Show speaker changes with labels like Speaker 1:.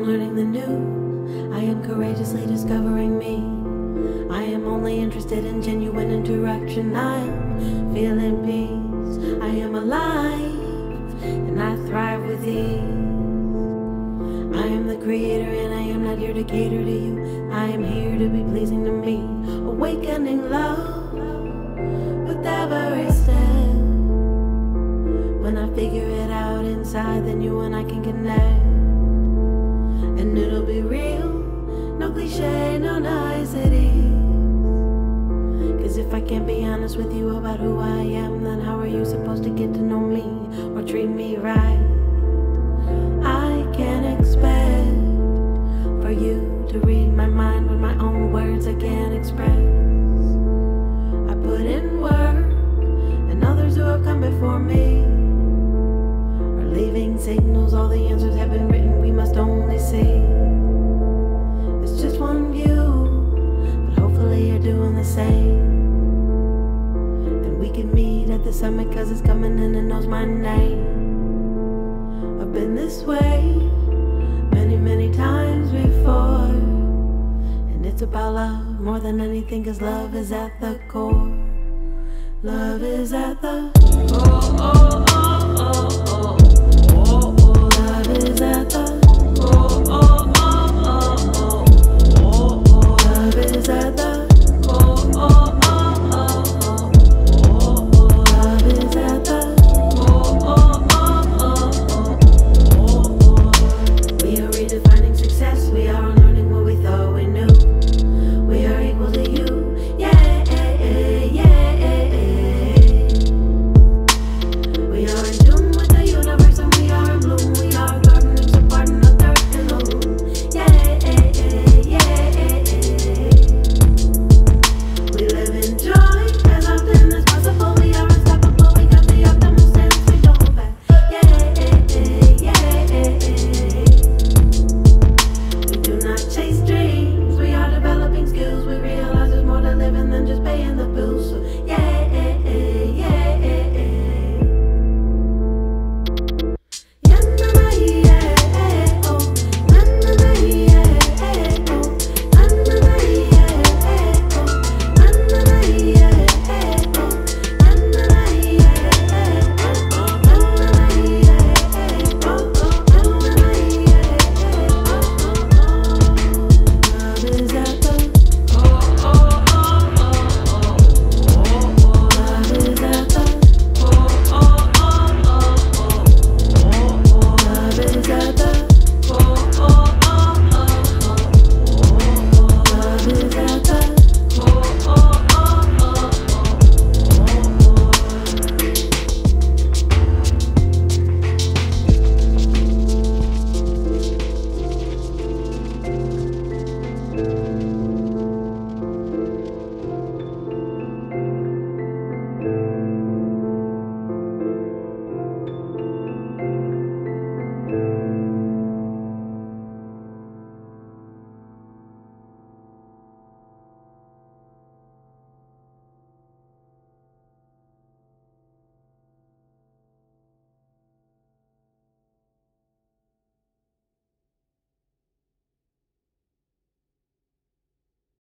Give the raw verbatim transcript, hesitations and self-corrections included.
Speaker 1: am learning the new. I am courageously discovering me. I am only interested in genuine interaction. I am feeling peace. I am alive, and I thrive with ease. I am the creator, and I am not here to cater to you. I am here to be pleasing to me. Awakening love with every step. When I figure it out inside, then you and I can connect. And it'll be real, no cliche, no niceties. Cause if I can't be honest with you about who I am, then how are you supposed to get to know me or treat me right? I can't expect for you to read my mind with my own words I can't express. I put in work, and others who have come before me are leaving signals. All the answers have been written, we must only see. It's just one view, but hopefully you're doing the same. And we can meet at the summit, cause it's coming and it knows my name. I've been this way many, many times before, and it's about love more than anything, cause love is at the core. Love is at the core. Oh, oh, oh.